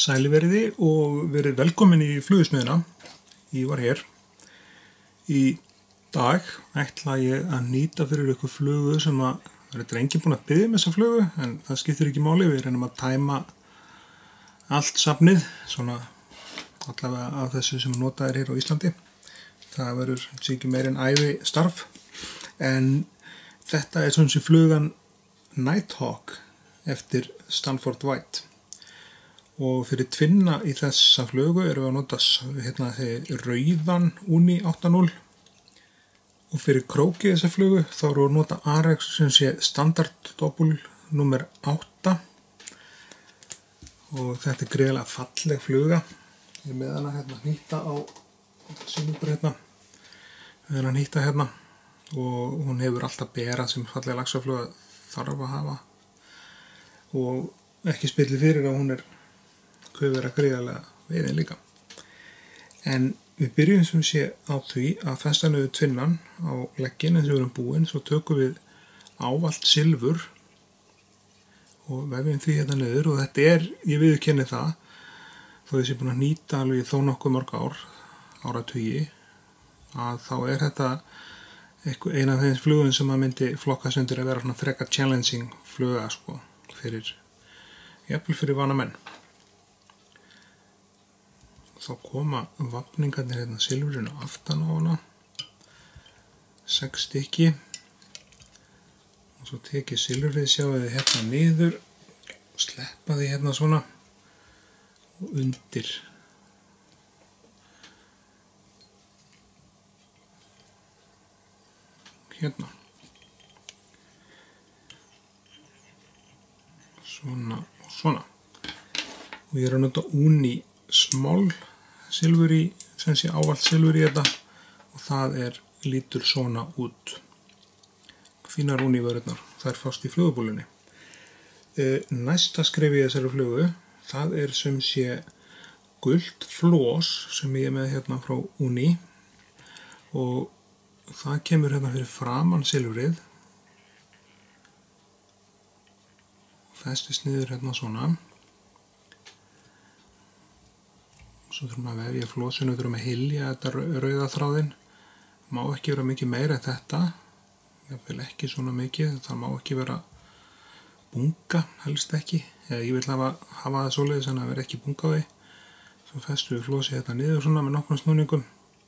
Sæliverði og verið velkomin í Flugsmiðjuna. Ég var hér. Í dag ætla ég að nýta fyrir ykkur flugu sem að það er enginn búinn að biðja þessa flugu, en það skiptir ekki máli. Við reynum að tæma allt safnið, svona allavega af þessu sem notað er hér á Íslandi. Það verður ekki meir en ævi starf, en þetta er svona sem flugan Nighthawk eftir Stanford White. Og fyrir tvinna í þessa flugu erum við að nota rauðan Uni 8.0 og fyrir krókið þessa flugu þá erum við að nota Arex sem sé standard doppul nummer 8 og þetta er greiðlega falleg fluga. Ég er með hana hnýta á sýningur við hana hnýta og hún hefur alltaf berað sem fallega laxafluga þarf að hafa og ekki spilli fyrir að hún er vera gríðarlega veiðin líka. En við byrjum sem sé á því að festa niður tvinnan á legginn eins og við erum búin, svo tökum við ávallt silfur og vefjum því niður og þetta er, ég viðurkenni það, þó ég sé búin að nýta alveg þó nokkuð mörg áratugi, að þá er þetta ein af þeim flugum sem að myndi flokkast undir að vera svona frekar challenging fluga jafnvel fyrir vana menn. Þá koma vafningarnir silfrinu aftan á hana, 6 stykki og svo tek ég silfrið, sjáu þið niður, sleppa því svona og undir. Svona og svona. Og ég er að nota Uni small silfur í, sem sé ávallt silfur í þetta og það lítur svona út. Fínar únívörurnar, það fást í flugubúlunni. Næsta skref í þessari flugu, það sem sé gult flós sem ég er með frá Uni og það kemur fyrir framan silfrið. Festist niður svona. Svo þurfum að vefja flósinu, þurfum að hylja þetta rauða þráðinn. Má ekki vera mikið meira en þetta. Jafnvel ekki svona mikið, það má ekki vera bunga, helst ekki. Ég vil hafa það svoleiðis en að vera ekki bunga á því. Svo festum við flósið þetta niður svona með nokkrum snúningum.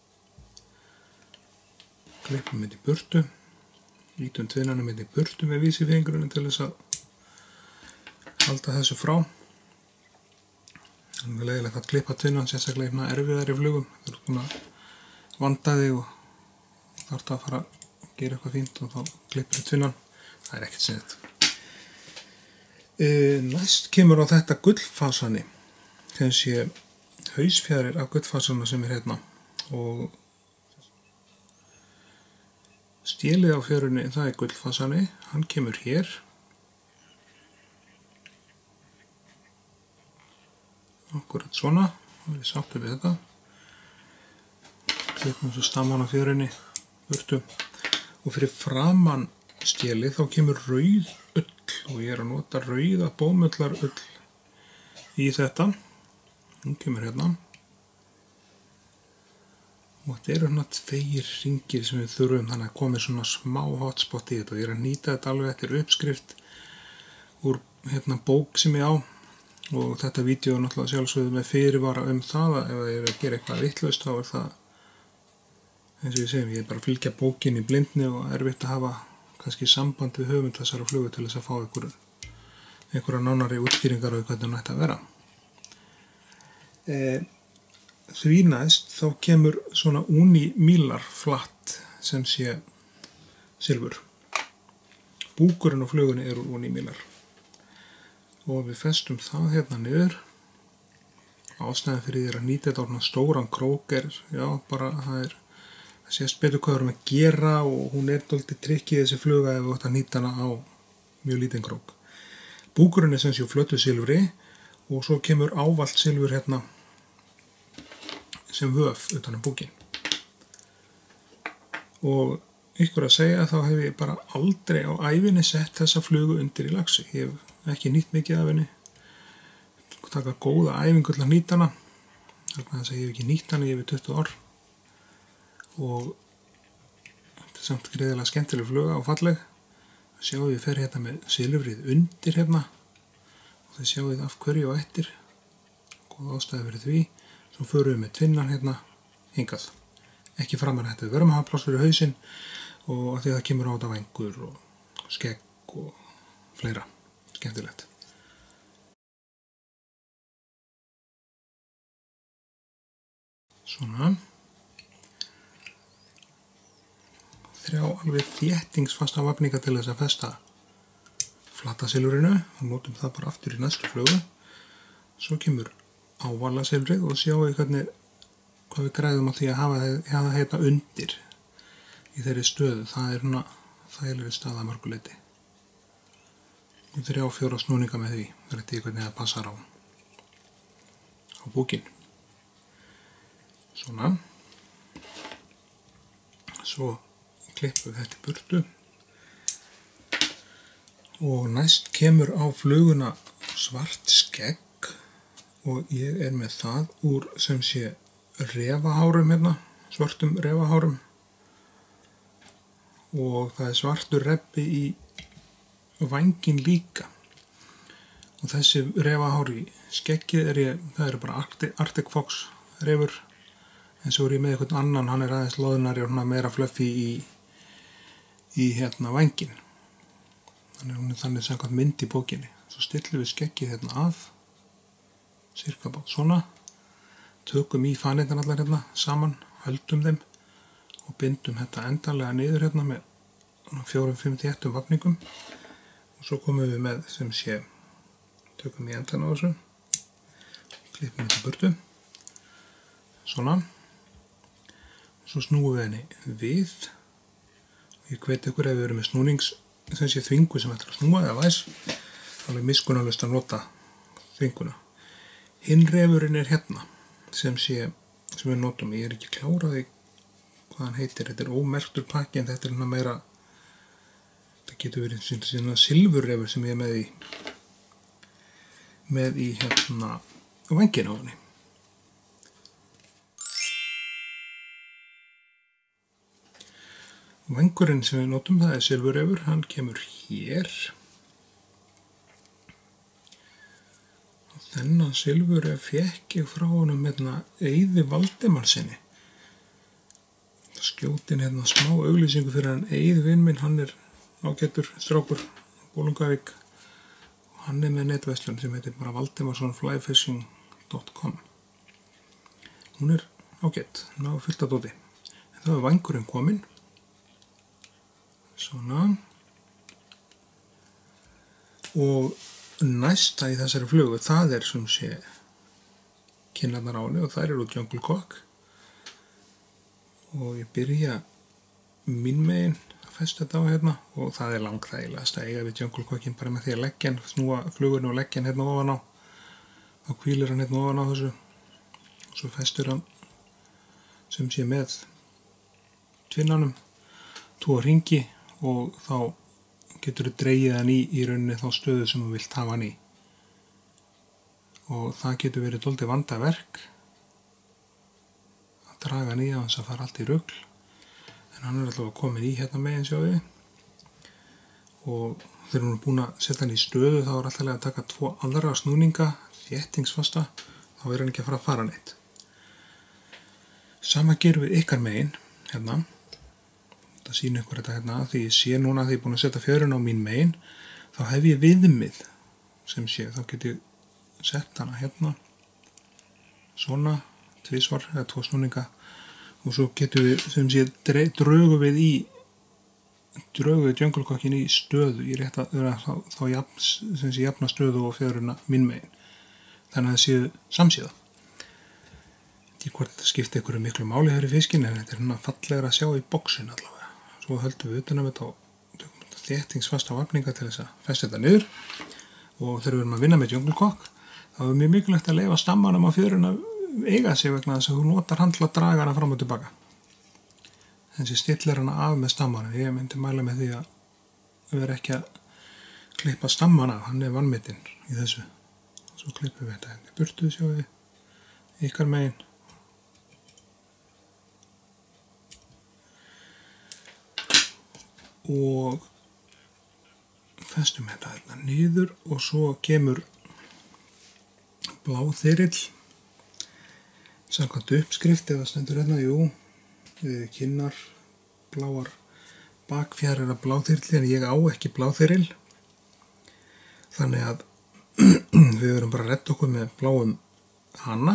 Klippum þetta í burtu. Lítum tvinnanum þetta í burtu með vísifingurinn til þess að halda þessu frá. Það er leiðilegt að klippa tvinnan, sérstaklega erfiðar í flugum. Það er svona vandaði og þarf að fara að gera eitthvað fínt og þá klippir tvinnan. Það er ekkert sniðugt. Næst kemur á þetta gullfasani. Sem sé hausfjaðrir af gullfasana sem er og stélið á fjörunni, það er gullfasani. Hann kemur hér. Akkurat svona, og við sáttum við þetta. Klippum svo stamman á fjörunni, burtu. Og fyrir framan stélið þá kemur rauð ull og ég er að nota rauða bómullar ull í þetta. Hún kemur Og þetta eru 2 hringir sem við þurfum, þannig að komi svona smá hotspot í þetta. Og ég er að nýta þetta alveg eftir uppskrift úr bók sem ég á. Og þetta vídeo er náttúrulega sjálfsögðu með fyrirvara það að ef ég er að gera eitthvað vitlaust þá það, eins og ég segi, ég er bara að fylgja bókinni í blindni og erfitt að hafa kannski samband við höfund þessara flugu til þess að fá einhverja nánari útskýringar á hvernig hún ætti að vera. Því næst þá kemur svona Uni mílar flatt sem sé silfur. Búkurinn á flugunni úr Uni mílar. Og við festum það niður. Ástæðan fyrir því að nýta þetta á stóran krók bara það sést betur hvað við erum að gera og hún dálítið trikkið þessi fluga ef við ættum að nýta hana á mjög lítinn krók. Búkurinn sem sé flötu silfri og svo kemur ávallt silfur sem vöf utan búkinn. Og ykkur að segja þá hef ég bara aldrei á ævinni sett þessa flugu undir í laxi. Ég hef ekki nýtt mikið af henni. taka góða æfingu til að nýta hana. Þarna þess að ég hef ekki nýtt hana yfir 20 ár. Og þetta samt greiðilega skemmtileg fluga og falleg. Sjáum við fer hérna með silfrið undir hérna. Og það sjáum við af hverju og eftir. Góð ástæði fyrir því. Svo förum við með tvinnan hérna hingað. Ekki framar þetta. Við verðum að hafa pláss fyrir hausinn og að því það kemur á þetta vængur og skegg og fleira. Skemmtilegt. Svona. 3 alveg þéttingsfasta vafninga til þess að festa flatasilfrinu og notum það bara aftur í næstu flugu. Svo kemur ávalasilfrið og sjáum við hvað við græðum á því að hafa þetta undir í þeirri stöðu. Það er svona þægilegri staða að mörgu leyti. 3-4 snúninga með því, það er þetta hvernig það passar á búkinn. Svona. Svo klippum við þetta í burtu og næst kemur á fluguna svart skegg og ég er með það úr sem sé refahárum hérna, svartum refahárum og það er svartur reppi í vænginn líka og þessi refahár í skeggið það eru bara Arctic Fox refur en svo er ég með eitthvað annan, hann er aðeins loðnari og meira fluffi í hérna vænginn. Þannig samkvæmt mynd í bókinni. Svo stillum við skeggið hérna af, cirka bát svona, tökum í fanirnar allar hérna saman, höldum þeim og bindum þetta endanlega niður hérna með 4-5 þéttum vafningum og svo komum við með sem sé, tökum í endan á þessu, klippum þetta burtu, svona. Svo snúum við henni við og ég hveti ykkur ef við erum með snúnings sem sé þvingu sem ætlar að snúa eða væs alveg miskunnarlaust að nota þvinguna. Hinn refurinn er hérna sem við notum. Ég er ekki kláraði hvað hann heitir. Þetta er ómerktur pakki en þetta er meira þetta getur verið svona silfurrefur sem ég er með í hérna vænginn á henni. Vængurinn sem við notum, það er silfurrefur, hann kemur hér. Og þennan silfurref fékk ég frá honum hérna Eiði Valdimarsinni. Það skjótin hérna smá auglýsingu fyrir hann Eið vinn minn, hann er ágætur strákur, Bolungarvík. Og hann er með netverslun sem heitir bara valdimarssonflyfishing.com. Hún er ágætt, hún á fullt af dóti. En þá er vængurinn kominn. Svona og næsta í þessari flugu það er sem sé kinnarnar á henni og þær eru Jungle Cock og ég byrja mín megin að festa þetta á hérna og það er langþægilegast að eiga við Jungle Cockin bara með því að leggja hann, snúa flugurinn og leggja hann hérna ofan á þá hvílir hann hérna ofan á þessu og svo festur hann sem sé með tvinnanum 2 hringi og þá getur þú dregið hann í rauninni þá stöðu sem þú vilt hafa hann í. Og það getur verið dálítið vandaverk að draga hann í á þess að fara allt í rugl. En hann er alltaf komin í hérna megin sjáðu. Og þegar hún er búin að setja hann í stöðu þá er alltaf að taka 2 aðra snúninga, þéttingsfasta, þá er hann ekki að fara neitt. Sama gerum við ykkar megin, hérna. Það sýnir ykkur þetta hérna, því ég sé núna að því ég er búin að setja fjörun á mín megin, þá hef ég viðmið sem sé, þá get ég sett hana hérna, svona, 2 eða 2 snúninga og svo getum við, sem sé, drögum við Jungle Cockin í stöðu, í rétt að þá jafna stöðu og fjöruna mín megin, þannig að það séu samsíða. Ekki hvort það skipti ykkur miklu máli hér í fiskinn, en þetta er svona fallegra að sjá í boxin allavega. Svo höldum við utan um þetta og tökum þéttingsfasta vafninga til þess að festa þetta niður og þegar við erum að vinna með Jungle Cock þá er mjög mikilvægt að leyfa stammanum á fjörun að eiga sig vegna þess að þú notar hann til að draga hana fram og tilbaka. Þessi stillir hana af með stammanum. Ég myndi mæla með því að vera ekki að klippa stamman af, hann er vanmetinn í þessu. Svo klippum við þetta hérna í burtu, sjáum við, ykkar megin. Og festum þetta hérna niður og svo kemur bláþyrill samkvæmt uppskrift eða stendur hérna, jú, kinnar, bláar bakfjarir af bláþyrli en ég á ekki bláþyrill þannig að við verum bara að redda okkur með bláum hana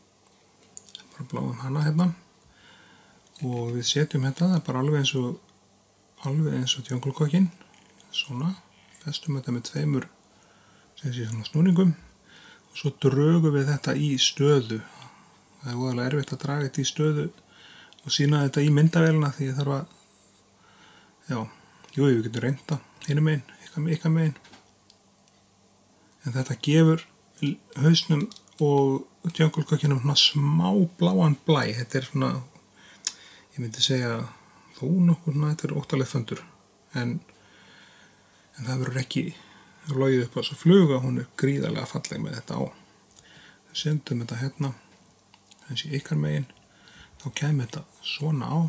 hérna og við setjum þetta, það er bara alveg eins og djöngulkokkinn, svona, festum þetta með tveimur svona snúningum og svo drögum við þetta í stöðu. Það er voðalega erfitt að draga þetta í stöðu og sína þetta í myndavélina því ég þarf að, við getum reynda hinum megin, ykkar megin. En þetta gefur hausnum og djöngulkokkinum svona smá bláan blæ. Þetta er svona, ég myndi segja þó nokkur, þetta er óttalega föndur. En það verður ekki logið upp á þessu fluga, hún er gríðarlega falleg með þetta á. Við sendum þetta hérna, þessi ykkar megin, þá kemur þetta svona á.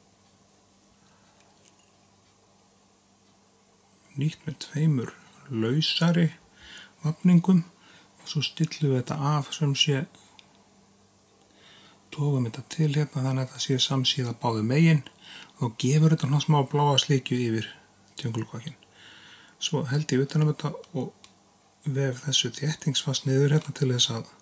Nýtt með tveimur lausari vafningum og svo stillum við þetta af sem sé, tókum þetta til hérna þannig að það sé samsíða báðu megin og gefur þetta svona smá bláa slikju yfir djöngulkokkinn. Svo held ég utan um þetta og vef þessu þéttingsfast niður hérna til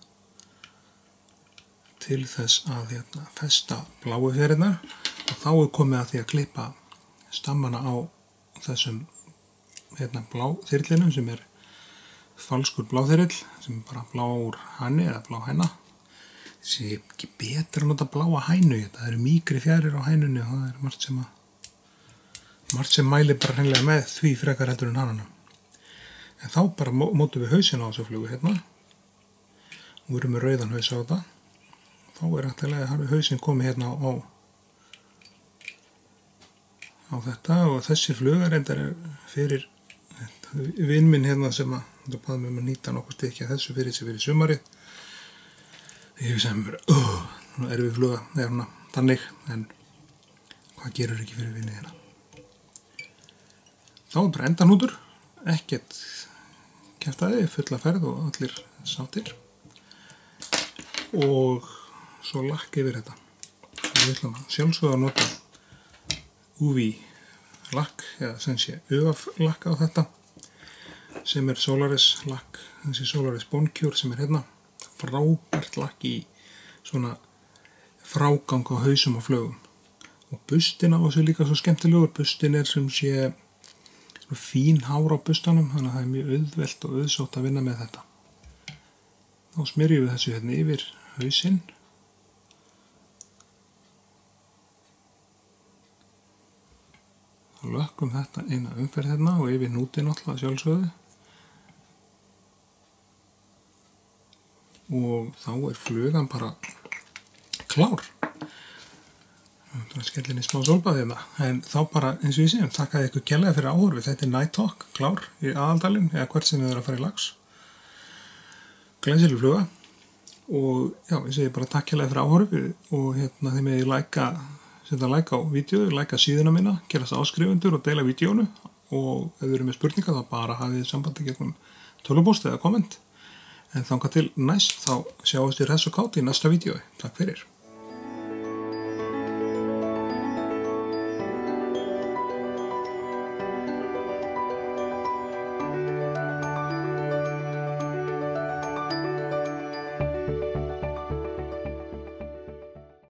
þess að festa bláu fjarirnar og þá er komið að því að klippa stammana á þessum bláþyrlinum sem er falskur bláþyrill sem er bara blár hani eða blá hæna. Það er ekki betra að nota bláa hænu, það eru mýkri fjarir á hænunni og það er margt sem mælir bara hreinlega með því frekar heldur en hanana. En þá bara mótum við hausinn á þessu flugu hérna og við erum með rauðan haus á þetta. Þá er hættilega að hausinn komið hérna á þetta og þessi fluga reyndar er fyrir vinn minn hérna sem að baði mig að nýta nokkuð stykki að þessu fyrir sumarið. Ég hef sem verið, nú erum við fluga, eða þannig, en hvað gerur ekki fyrir vinnið hérna? Þá er bara endanútur, ekkert kjaftaði, fulla ferð og allir sáttir. Og svo lakk yfir þetta. Við ætlum að sjálfsögða að nota UV lakk, eða sem sé UV lakk á þetta, sem er Solaris lakk, þessi Solaris Boncure sem er hérna. Frábært lakk í svona frágang á hausum og flögum. Og bustin á þessu líka svo skemmtilegur. Bustin er sem sé fín hár á bustanum, þannig að það er mjög auðvelt og auðsótt að vinna með þetta. Þá smyrjum við þessu hérna yfir hausinn. Þá lökkum þetta eina umferð hérna og yfir nútin alltaf sjálfsögðu. Og þá er flugan bara klár. Það er skellinni smá sólbað hérna. En þá bara, eins og ég segjum, þakkaði ykkur kærlega fyrir áhorfið. Þetta er Night Hawk, klár í Aðaldalinn, eða hvert sem þið eru að fara í lax. Glæsileg fluga. Og já, ég segi bara takk kærlega fyrir áhorfið og hérna þið megið setja like á vídeói, like síðuna mína, gerast áskrifundur og deila vídeónu og ef þið eru með spurningar þá bara hafið sambandi gegnum tölvupóst eða komment. En þangað til næst þá sjáumst við hress og kátt í næsta vídeói. Takk fyrir.